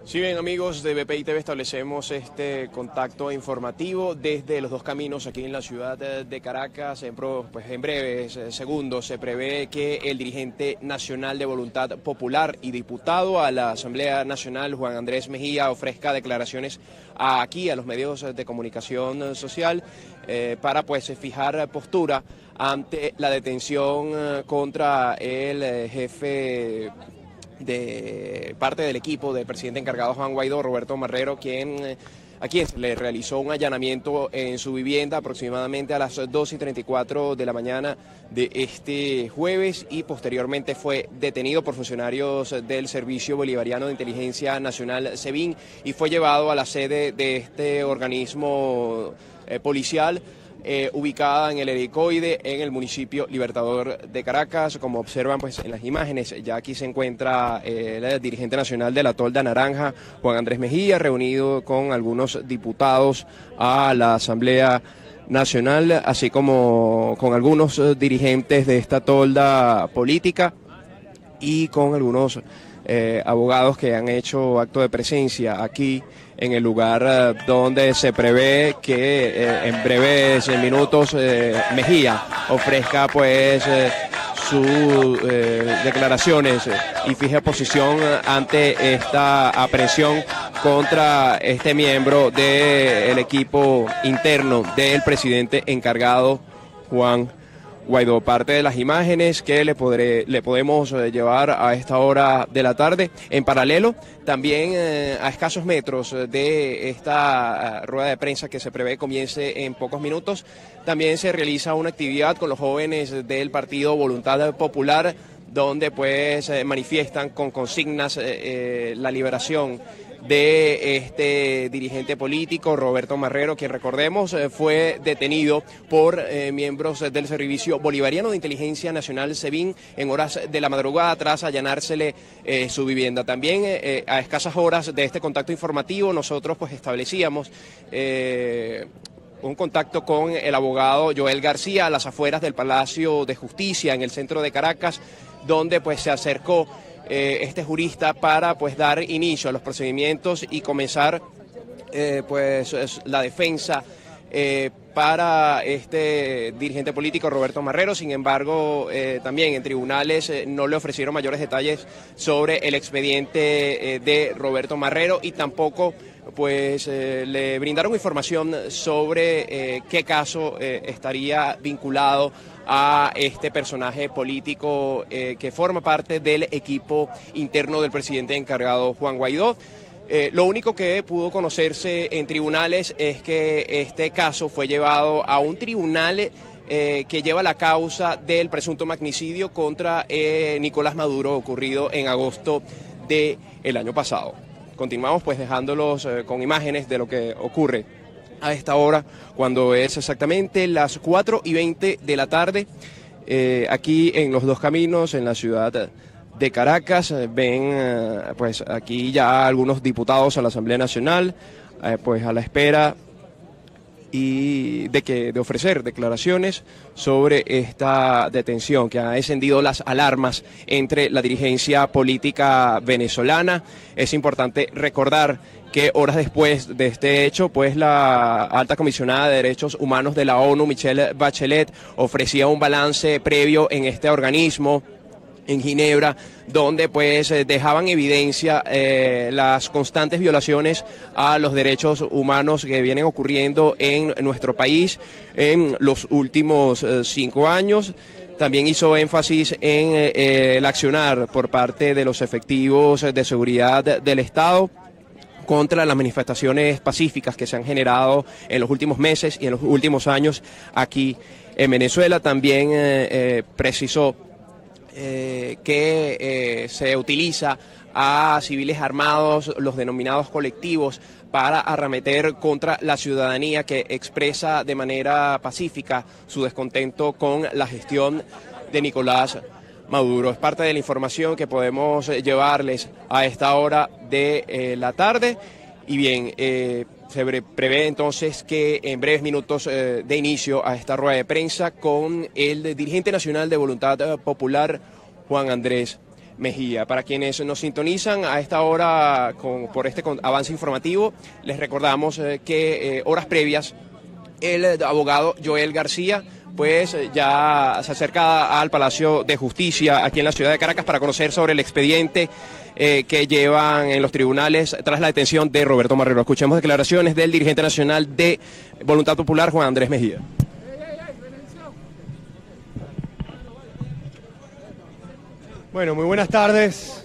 Si bien, amigos de BPI TV, establecemos este contacto informativo desde los Dos Caminos aquí en la ciudad de Caracas. En breves segundos se prevé que el dirigente nacional de Voluntad Popular y diputado a la Asamblea Nacional, Juan Andrés Mejía, ofrezca declaraciones aquí a los medios de comunicación social para fijar postura ante la detención contra el jefe de parte del equipo del presidente encargado Juan Guaidó, Roberto Marrero, a quien le realizó un allanamiento en su vivienda aproximadamente a las 2:34 de la mañana de este jueves, y posteriormente fue detenido por funcionarios del Servicio Bolivariano de Inteligencia Nacional, SEBIN, y fue llevado a la sede de este organismo policial, ubicada en el Helicoide, en el municipio Libertador de Caracas. Como observan en las imágenes, ya aquí se encuentra el dirigente nacional de la Tolda Naranja, Juan Andrés Mejía, reunido con algunos diputados a la Asamblea Nacional, así como con algunos dirigentes de esta tolda política y con algunos abogados que han hecho acto de presencia aquí en el lugar donde se prevé que en breves minutos Mejía ofrezca sus declaraciones y fije posición ante esta aprehensión contra este miembro del equipo interno del presidente encargado, Juan Guaidó. Parte de las imágenes que le podemos llevar a esta hora de la tarde. En paralelo, también a escasos metros de esta rueda de prensa que se prevé comience en pocos minutos, también se realiza una actividad con los jóvenes del partido Voluntad Popular, donde manifiestan con consignas la liberación de este dirigente político, Roberto Marrero, quien, recordemos, fue detenido por miembros del Servicio Bolivariano de Inteligencia Nacional, SEBIN, en horas de la madrugada tras allanársele su vivienda. También a escasas horas de este contacto informativo nosotros establecíamos un contacto con el abogado Joel García a las afueras del Palacio de Justicia en el centro de Caracas, donde se acercó este jurista para dar inicio a los procedimientos y comenzar la defensa para este dirigente político, Roberto Marrero. Sin embargo, también en tribunales no le ofrecieron mayores detalles sobre el expediente de Roberto Marrero, y tampoco le brindaron información sobre qué caso estaría vinculado a este personaje político que forma parte del equipo interno del presidente encargado, Juan Guaidó. Lo único que pudo conocerse en tribunales es que este caso fue llevado a un tribunal que lleva la causa del presunto magnicidio contra Nicolás Maduro, ocurrido en agosto del año pasado. Continuamos dejándolos con imágenes de lo que ocurre a esta hora, cuando es exactamente las 4:20 de la tarde, aquí en los Dos Caminos, en la ciudad de Caracas. Ven aquí ya algunos diputados a la Asamblea Nacional, a la espera y de ofrecer declaraciones sobre esta detención que ha encendido las alarmas entre la dirigencia política venezolana. Es importante recordar que horas después de este hecho, la alta comisionada de Derechos Humanos de la ONU, Michelle Bachelet, ofrecía un balance previo en este organismo en Ginebra, donde dejaban evidencia las constantes violaciones a los derechos humanos que vienen ocurriendo en nuestro país en los últimos 5 años. También hizo énfasis en el accionar por parte de los efectivos de seguridad del Estado contra las manifestaciones pacíficas que se han generado en los últimos meses y en los últimos años aquí en Venezuela. También precisó que se utiliza a civiles armados, los denominados colectivos, para arremeter contra la ciudadanía que expresa de manera pacífica su descontento con la gestión de Nicolás Maduro. Es parte de la información que podemos llevarles a esta hora de la tarde. Y bien, se prevé entonces que en breves minutos dé inicio a esta rueda de prensa con el dirigente nacional de Voluntad Popular, Juan Andrés Mejía. Para quienes nos sintonizan a esta hora por este avance informativo, les recordamos que horas previas el abogado Joel García pues ya se acerca al Palacio de Justicia aquí en la ciudad de Caracas para conocer sobre el expediente que llevan en los tribunales tras la detención de Roberto Marrero. Escuchemos declaraciones del dirigente nacional de Voluntad Popular, Juan Andrés Mejía. Bueno, muy buenas tardes.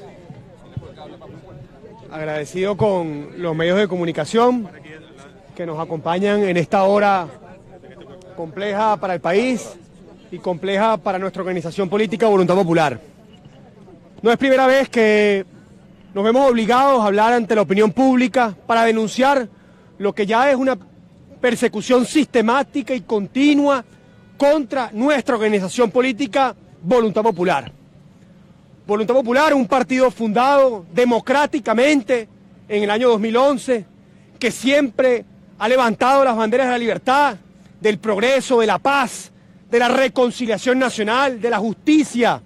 Agradecido con los medios de comunicación que nos acompañan en esta hora compleja para el país y compleja para nuestra organización política Voluntad Popular. No es primera vez que nos vemos obligados a hablar ante la opinión pública para denunciar lo que ya es una persecución sistemática y continua contra nuestra organización política Voluntad Popular. Voluntad Popular, un partido fundado democráticamente en el año 2011, que siempre ha levantado las banderas de la libertad, del progreso, de la paz, de la reconciliación nacional, de la justicia,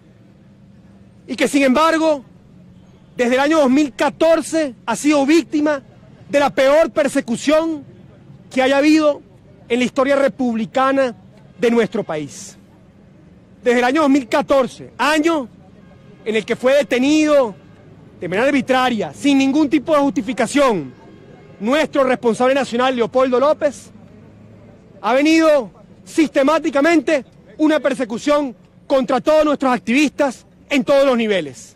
y que sin embargo, desde el año 2014 ha sido víctima de la peor persecución que haya habido en la historia republicana de nuestro país. Desde el año 2014, año en el que fue detenido de manera arbitraria, sin ningún tipo de justificación, nuestro responsable nacional, Leopoldo López, ha venido sistemáticamente una persecución contra todos nuestros activistas en todos los niveles.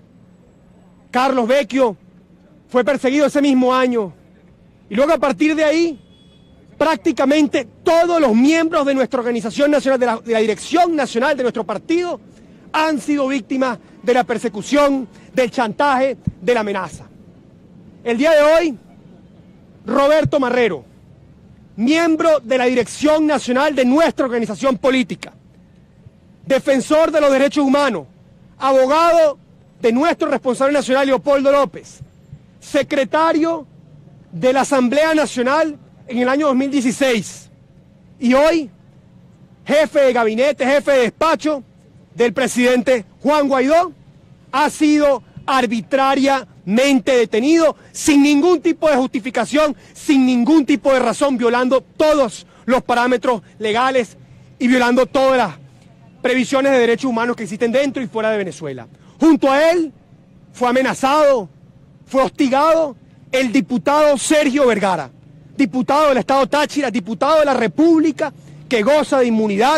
Carlos Vecchio fue perseguido ese mismo año y luego a partir de ahí prácticamente todos los miembros de nuestra organización nacional, de la dirección nacional de nuestro partido, han sido víctimas de la persecución, del chantaje, de la amenaza. El día de hoy, Roberto Marrero, miembro de la dirección nacional de nuestra organización política, defensor de los derechos humanos, abogado de nuestro responsable nacional Leopoldo López, secretario de la Asamblea Nacional en el año 2016 y hoy jefe de gabinete, jefe de despacho del presidente Juan Guaidó, ha sido arbitrariamente detenido sin ningún tipo de justificación, sin ningún tipo de razón, violando todos los parámetros legales y violando todas las previsiones de derechos humanos que existen dentro y fuera de Venezuela. Junto a él fue amenazado, fue hostigado el diputado Sergio Vergara, diputado del Estado Táchira, diputado de la República, que goza de inmunidad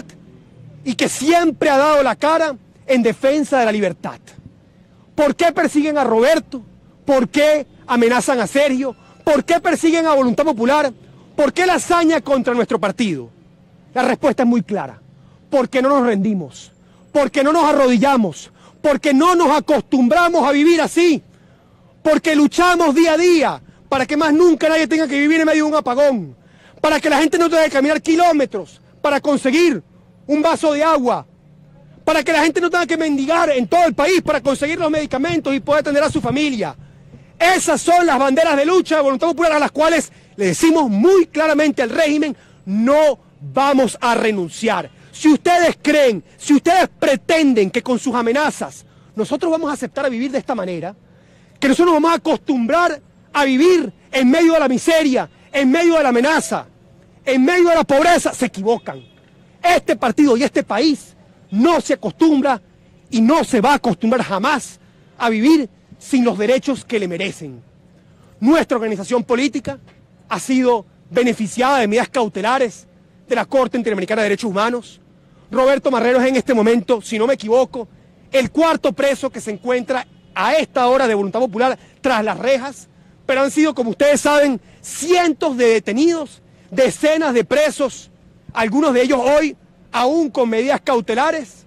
y que siempre ha dado la cara en defensa de la libertad. ¿Por qué persiguen a Roberto? ¿Por qué amenazan a Sergio? ¿Por qué persiguen a Voluntad Popular? ¿Por qué la hazaña contra nuestro partido? La respuesta es muy clara. Porque no nos rendimos, porque no nos arrodillamos, porque no nos acostumbramos a vivir así, porque luchamos día a día para que más nunca nadie tenga que vivir en medio de un apagón, para que la gente no tenga que caminar kilómetros para conseguir un vaso de agua, para que la gente no tenga que mendigar en todo el país para conseguir los medicamentos y poder atender a su familia. Esas son las banderas de lucha de Voluntad Popular a las cuales le decimos muy claramente al régimen: no vamos a renunciar. Si ustedes creen, si ustedes pretenden que con sus amenazas nosotros vamos a aceptar a vivir de esta manera, que nosotros nos vamos a acostumbrar a vivir en medio de la miseria, en medio de la amenaza, en medio de la pobreza, se equivocan. Este partido y este país no se acostumbra y no se va a acostumbrar jamás a vivir sin los derechos que le merecen. Nuestra organización política ha sido beneficiada de medidas cautelares de la Corte Interamericana de Derechos Humanos. Roberto Marrero es en este momento, si no me equivoco, el cuarto preso que se encuentra a esta hora de Voluntad Popular tras las rejas, pero han sido, como ustedes saben, cientos de detenidos, decenas de presos, algunos de ellos hoy aún con medidas cautelares.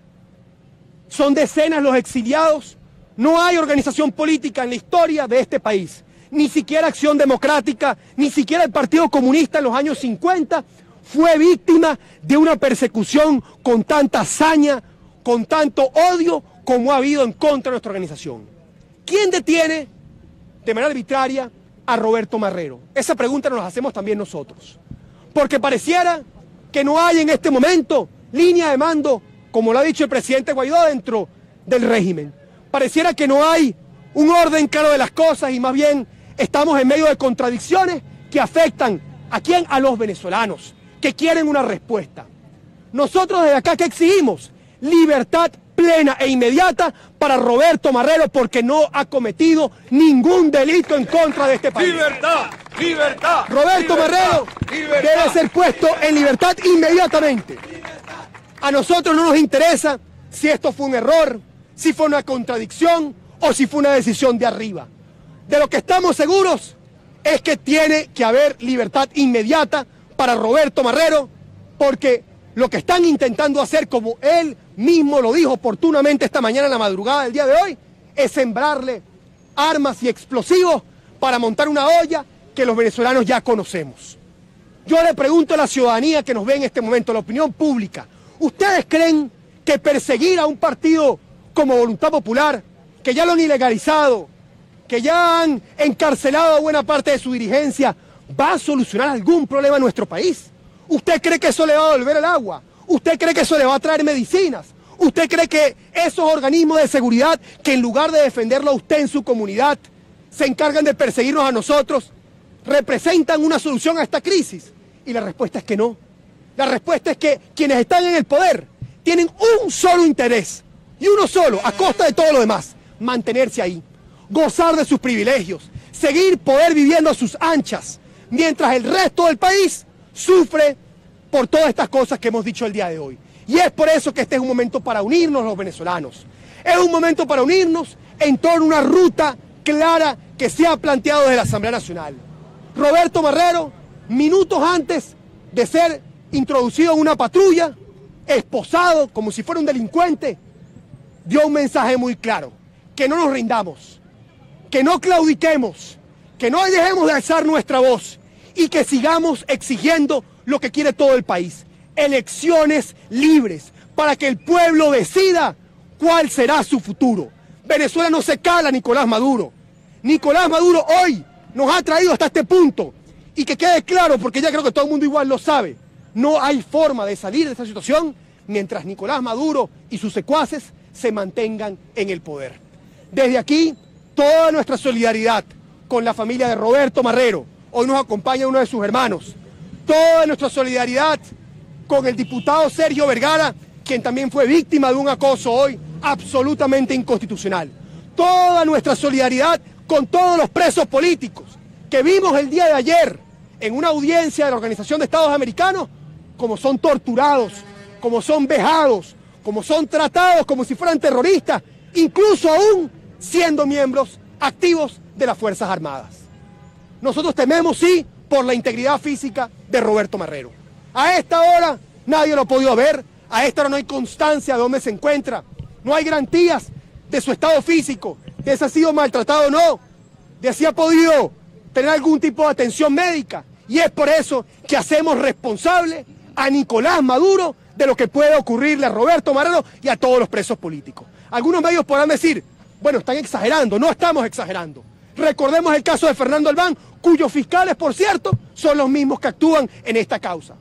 Son decenas los exiliados. No hay organización política en la historia de este país, ni siquiera Acción Democrática, ni siquiera el Partido Comunista en los años 50 fue víctima de una persecución con tanta hazaña, con tanto odio como ha habido en contra de nuestra organización. ¿Quién detiene de manera arbitraria a Roberto Marrero? Esa pregunta nos la hacemos también nosotros. Porque pareciera que no hay en este momento línea de mando, como lo ha dicho el presidente Guaidó, dentro del régimen. Pareciera que no hay un orden claro de las cosas y más bien estamos en medio de contradicciones que afectan ¿a quién? A los venezolanos, que quieren una respuesta. Nosotros desde acá, ¿qué exigimos? Libertad plena e inmediata para Roberto Marrero porque no ha cometido ningún delito en contra de este país. ¡Libertad! ¡Libertad! Roberto Marrero debe ser puesto en libertad inmediatamente. A nosotros no nos interesa si esto fue un error, si fue una contradicción o si fue una decisión de arriba. De lo que estamos seguros es que tiene que haber libertad inmediata para Roberto Marrero porque lo que están intentando hacer, como él mismo lo dijo oportunamente esta mañana en la madrugada del día de hoy, es sembrarle armas y explosivos para montar una olla que los venezolanos ya conocemos. Yo le pregunto a la ciudadanía que nos ve en este momento, a la opinión pública, ¿ustedes creen que perseguir a un partido como Voluntad Popular, que ya lo han ilegalizado, que ya han encarcelado a buena parte de su dirigencia, va a solucionar algún problema en nuestro país? ¿Usted cree que eso le va a devolver el agua? ¿Usted cree que eso le va a traer medicinas? ¿Usted cree que esos organismos de seguridad que en lugar de defenderlo a usted en su comunidad se encargan de perseguirnos a nosotros representan una solución a esta crisis? Y la respuesta es que no. La respuesta es que quienes están en el poder tienen un solo interés y uno solo, a costa de todo lo demás, mantenerse ahí, gozar de sus privilegios, seguir poder viviendo a sus anchas, mientras el resto del país sufre por todas estas cosas que hemos dicho el día de hoy. Y es por eso que este es un momento para unirnos los venezolanos. Es un momento para unirnos en torno a una ruta clara que se ha planteado desde la Asamblea Nacional. Roberto Marrero, minutos antes de ser introducido en una patrulla, esposado como si fuera un delincuente, dio un mensaje muy claro: que no nos rindamos, que no claudiquemos, que no dejemos de alzar nuestra voz y que sigamos exigiendo lo que quiere todo el país: elecciones libres para que el pueblo decida cuál será su futuro. Venezuela no se cala, Nicolás Maduro. Nicolás Maduro hoy nos ha traído hasta este punto, y que quede claro, porque ya creo que todo el mundo igual lo sabe, no hay forma de salir de esta situación mientras Nicolás Maduro y sus secuaces se mantengan en el poder. Desde aquí, toda nuestra solidaridad con la familia de Roberto Marrero. Hoy nos acompaña uno de sus hermanos. Toda nuestra solidaridad con el diputado Sergio Vergara, quien también fue víctima de un acoso hoy absolutamente inconstitucional. Toda nuestra solidaridad con todos los presos políticos que vimos el día de ayer en una audiencia de la Organización de Estados Americanos, como son torturados, como son vejados, como son tratados como si fueran terroristas, incluso aún siendo miembros activos de las Fuerzas Armadas. Nosotros tememos, sí, por la integridad física de Roberto Marrero. A esta hora nadie lo ha podido ver, a esta hora no hay constancia de dónde se encuentra, no hay garantías de su estado físico, de si ha sido maltratado o no, de si ha podido tener algún tipo de atención médica. Y es por eso que hacemos responsable a Nicolás Maduro de lo que puede ocurrirle a Roberto Marrero y a todos los presos políticos. Algunos medios podrán decir, bueno, están exagerando. No estamos exagerando. Recordemos el caso de Fernando Albán, cuyos fiscales, por cierto, son los mismos que actúan en esta causa.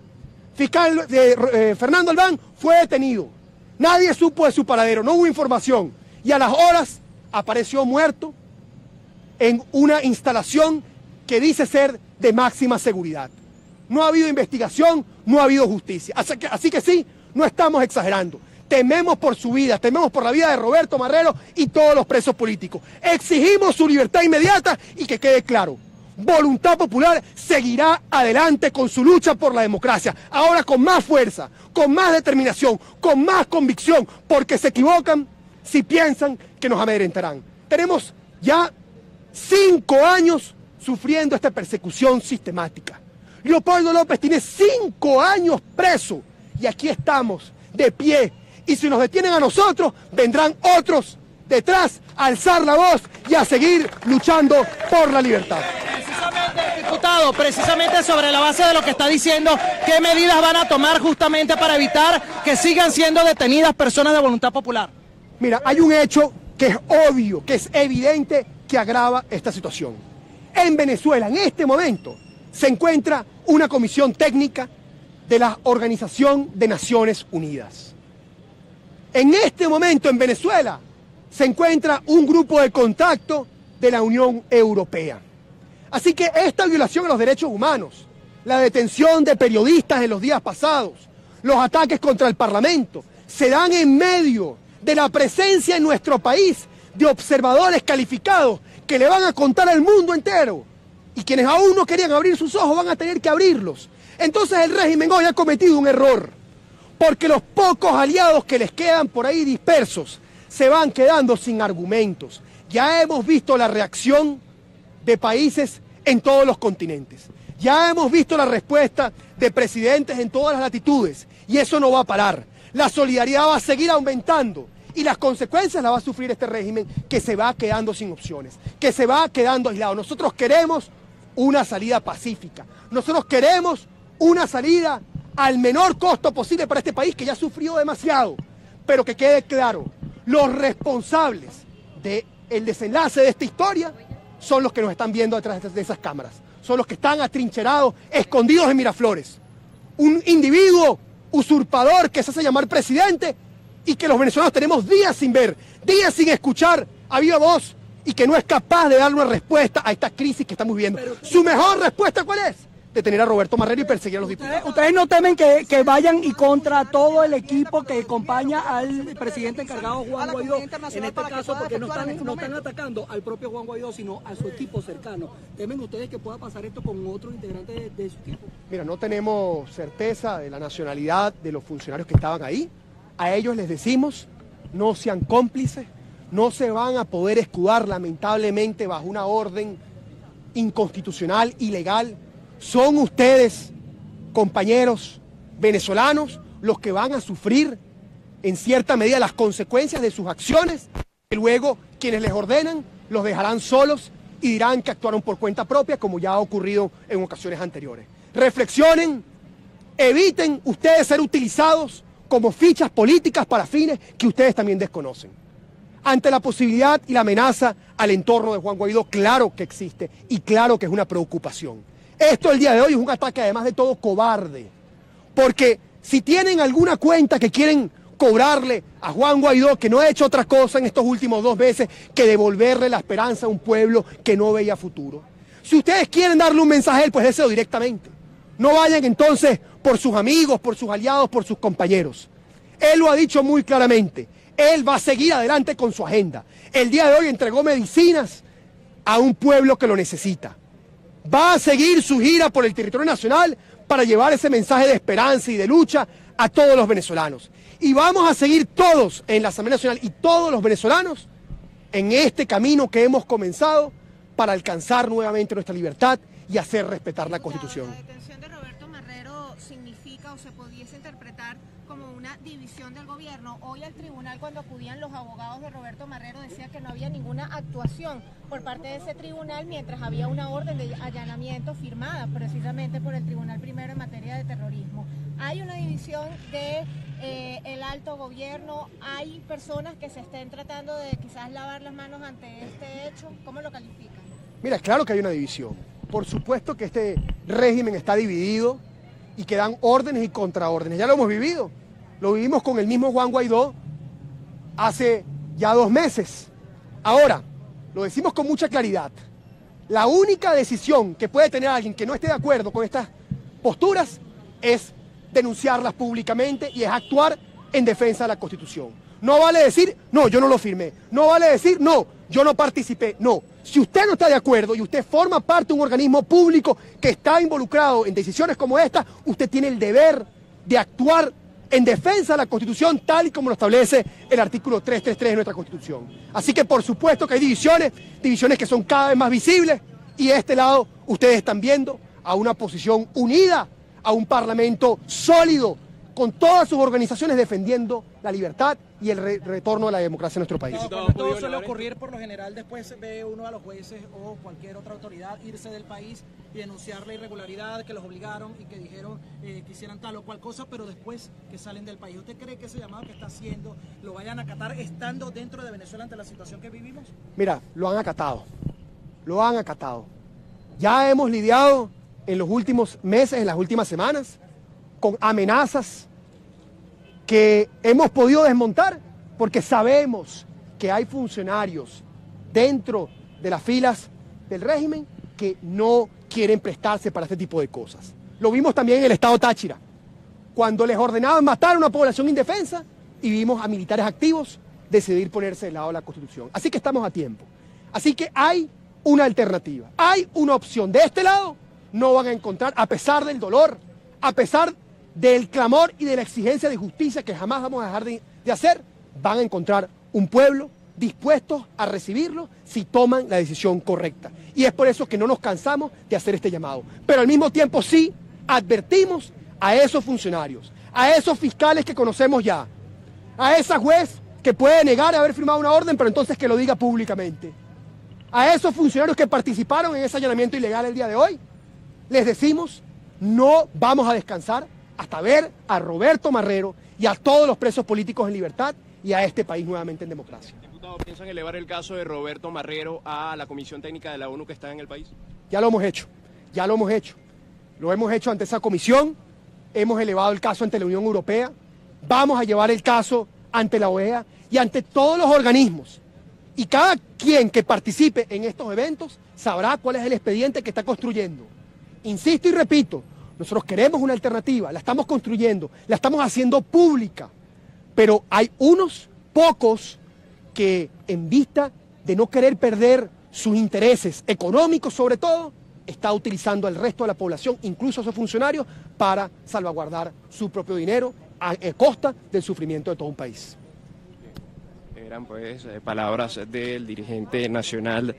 Fernando Albán fue detenido. Nadie supo de su paradero, no hubo información. Y a las horas apareció muerto en una instalación que dice ser de máxima seguridad. No ha habido investigación, no ha habido justicia. Así que sí, no estamos exagerando. Tememos por su vida, tememos por la vida de Roberto Marrero y todos los presos políticos. Exigimos su libertad inmediata y que quede claro, Voluntad Popular seguirá adelante con su lucha por la democracia, ahora con más fuerza, con más determinación, con más convicción, porque se equivocan si piensan que nos amedrentarán. Tenemos ya 5 años sufriendo esta persecución sistemática. Leopoldo López tiene 5 años preso y aquí estamos de pie. Y si nos detienen a nosotros, vendrán otros detrás a alzar la voz y a seguir luchando por la libertad. Precisamente, diputado, precisamente sobre la base de lo que está diciendo, ¿qué medidas van a tomar justamente para evitar que sigan siendo detenidas personas de Voluntad Popular? Mira, hay un hecho que es obvio, que es evidente que agrava esta situación. En Venezuela, en este momento, se encuentra una comisión técnica de la Organización de Naciones Unidas. En este momento en Venezuela se encuentra un grupo de contacto de la Unión Europea. Así que esta violación a los derechos humanos, la detención de periodistas en los días pasados, los ataques contra el Parlamento, se dan en medio de la presencia en nuestro país de observadores calificados que le van a contar al mundo entero. Y quienes aún no querían abrir sus ojos van a tener que abrirlos. Entonces el régimen hoy ha cometido un error, porque los pocos aliados que les quedan por ahí dispersos se van quedando sin argumentos. Ya hemos visto la reacción de países en todos los continentes. Ya hemos visto la respuesta de presidentes en todas las latitudes y eso no va a parar. La solidaridad va a seguir aumentando y las consecuencias las va a sufrir este régimen que se va quedando sin opciones, que se va quedando aislado. Nosotros queremos una salida pacífica. Nosotros queremos una salida al menor costo posible para este país que ya sufrió demasiado. Pero que quede claro, los responsables del desenlace de esta historia son los que nos están viendo detrás de esas cámaras. Son los que están atrincherados, escondidos en Miraflores. Un individuo usurpador que se hace llamar presidente y que los venezolanos tenemos días sin ver, días sin escuchar a viva voz y que no es capaz de dar una respuesta a esta crisis que estamos viviendo. ¿Su mejor respuesta cuál es? Detener a Roberto Marrero y perseguir a los diputados. ¿Ustedes no temen que vayan y contra todo el equipo que acompaña al presidente encargado Juan Guaidó? En este caso, porque no están atacando al propio Juan Guaidó, sino a su equipo cercano. ¿Temen ustedes que pueda pasar esto con otros integrantes de su equipo? Mira, no tenemos certeza de la nacionalidad de los funcionarios que estaban ahí. A ellos les decimos, no sean cómplices, no se van a poder escudar lamentablemente bajo una orden inconstitucional, ilegal. Son ustedes, compañeros venezolanos, los que van a sufrir en cierta medida las consecuencias de sus acciones, que luego quienes les ordenan los dejarán solos y dirán que actuaron por cuenta propia, como ya ha ocurrido en ocasiones anteriores. Reflexionen, eviten ustedes ser utilizados como fichas políticas para fines que ustedes también desconocen. Ante la posibilidad y la amenaza al entorno de Juan Guaidó, claro que existe y claro que es una preocupación. Esto el día de hoy es un ataque además de todo cobarde, porque si tienen alguna cuenta que quieren cobrarle a Juan Guaidó, que no ha hecho otra cosa en estos últimos 2 meses que devolverle la esperanza a un pueblo que no veía futuro. Si ustedes quieren darle un mensaje a él, pues déselo directamente. No vayan entonces por sus amigos, por sus aliados, por sus compañeros. Él lo ha dicho muy claramente, él va a seguir adelante con su agenda. El día de hoy entregó medicinas a un pueblo que lo necesita. Va a seguir su gira por el territorio nacional para llevar ese mensaje de esperanza y de lucha a todos los venezolanos. Y vamos a seguir todos en la Asamblea Nacional y todos los venezolanos en este camino que hemos comenzado para alcanzar nuevamente nuestra libertad y hacer respetar la Constitución. La detención de Roberto Marrero significa o se pudiese interpretar como una división del gobierno. Hoy al tribunal, cuando acudían los abogados de Roberto Marrero, decía que no había ninguna actuación por parte de ese tribunal, mientras había una orden de allanamiento firmada precisamente por el Tribunal Primero en materia de terrorismo. Hay una división de el alto gobierno, hay personas que se estén tratando de quizás lavar las manos ante este hecho. ¿Cómo lo califican? Mira, claro que hay una división. Por supuesto que este régimen está dividido y que dan órdenes y contraórdenes. Ya lo hemos vivido. Lo vivimos con el mismo Juan Guaidó hace ya 2 meses. Ahora, lo decimos con mucha claridad. La única decisión que puede tener alguien que no esté de acuerdo con estas posturas es denunciarlas públicamente y es actuar en defensa de la Constitución. No vale decir, no, yo no lo firmé. No vale decir, no, yo no participé. No. Si usted no está de acuerdo y usted forma parte de un organismo público que está involucrado en decisiones como esta, usted tiene el deber de actuar en defensa de la Constitución tal y como lo establece el artículo 333 de nuestra Constitución. Así que por supuesto que hay divisiones que son cada vez más visibles y de este lado ustedes están viendo a una oposición unida, a un parlamento sólido, con todas sus organizaciones defendiendo la libertad y el retorno de la democracia en nuestro país. Cuando todo suele ocurrir, por lo general, después ve uno a los jueces o cualquier otra autoridad irse del país y denunciar la irregularidad, que los obligaron y que dijeron que hicieran tal o cual cosa, pero después que salen del país. ¿Usted cree que ese llamado que está haciendo lo vayan a acatar estando dentro de Venezuela ante la situación que vivimos? Mira, lo han acatado. Lo han acatado. Ya hemos lidiado en los últimos meses, en las últimas semanas, con amenazas que hemos podido desmontar porque sabemos que hay funcionarios dentro de las filas del régimen que no quieren prestarse para este tipo de cosas. Lo vimos también en el estado Táchira, cuando les ordenaban matar a una población indefensa y vimos a militares activos decidir ponerse del lado de la Constitución. Así que estamos a tiempo. Así que hay una alternativa, hay una opción. De este lado no van a encontrar, a pesar del dolor, a pesar del clamor y de la exigencia de justicia que jamás vamos a dejar de hacer, van a encontrar un pueblo dispuesto a recibirlo si toman la decisión correcta. Y es por eso que no nos cansamos de hacer este llamado. Pero al mismo tiempo sí advertimos a esos funcionarios, a esos fiscales que conocemos ya, a esa juez que puede negar haber firmado una orden, pero entonces que lo diga públicamente. A esos funcionarios que participaron en ese allanamiento ilegal el día de hoy, les decimos, no vamos a descansar hasta ver a Roberto Marrero y a todos los presos políticos en libertad y a este país nuevamente en democracia. Diputado, ¿piensan elevar el caso de Roberto Marrero a la Comisión Técnica de la ONU que está en el país? Ya lo hemos hecho, ya lo hemos hecho. Lo hemos hecho ante esa comisión, hemos elevado el caso ante la Unión Europea, vamos a llevar el caso ante la OEA y ante todos los organismos. Y cada quien que participe en estos eventos sabrá cuál es el expediente que está construyendo. Insisto y repito, nosotros queremos una alternativa, la estamos construyendo, la estamos haciendo pública, pero hay unos pocos que en vista de no querer perder sus intereses económicos sobre todo, está utilizando al resto de la población, incluso a sus funcionarios, para salvaguardar su propio dinero a costa del sufrimiento de todo un país. Eran pues palabras del dirigente nacional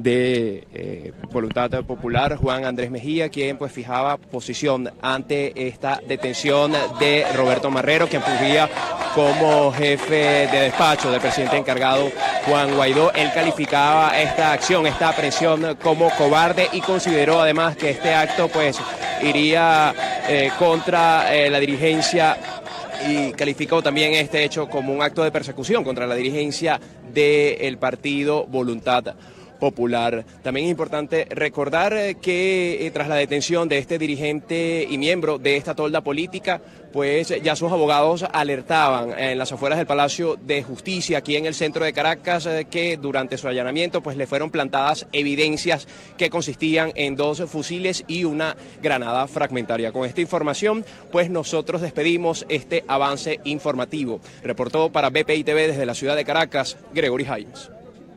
de Voluntad Popular, Juan Andrés Mejía, quien pues fijaba posición ante esta detención de Roberto Marrero, quien fungía como jefe de despacho del presidente encargado Juan Guaidó. Él calificaba esta acción, esta aprehensión como cobarde y consideró además que este acto pues iría contra la dirigencia y calificó también este hecho como un acto de persecución contra la dirigencia del partido Voluntad Popular. También es importante recordar que tras la detención de este dirigente y miembro de esta tolda política, pues ya sus abogados alertaban en las afueras del Palacio de Justicia, aquí en el centro de Caracas, que durante su allanamiento pues le fueron plantadas evidencias que consistían en 2 fusiles y una granada fragmentaria. Con esta información, pues nosotros despedimos este avance informativo. Reportó para BPI TV desde la ciudad de Caracas, Gregory Jaimes.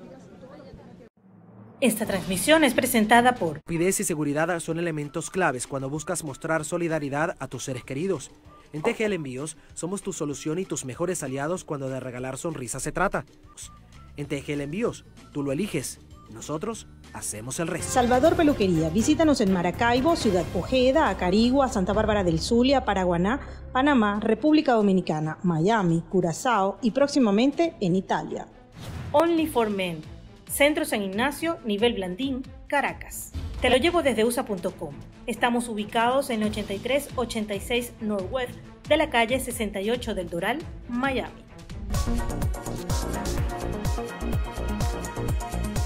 Esta transmisión es presentada por Rapidez y seguridad son elementos claves cuando buscas mostrar solidaridad a tus seres queridos. En TGL Envíos somos tu solución y tus mejores aliados cuando de regalar sonrisas se trata. En TGL Envíos, tú lo eliges, nosotros hacemos el resto. Salvador Peluquería, visítanos en Maracaibo, Ciudad Ojeda, Acarigua, Santa Bárbara del Zulia, Paraguaná, Panamá, República Dominicana, Miami, Curazao y próximamente en Italia. Only for Men, Centro San Ignacio, Nivel Blandín, Caracas. Te lo llevo desde USA.com. Estamos ubicados en 8386 Northwest de la calle 68 del Doral, Miami.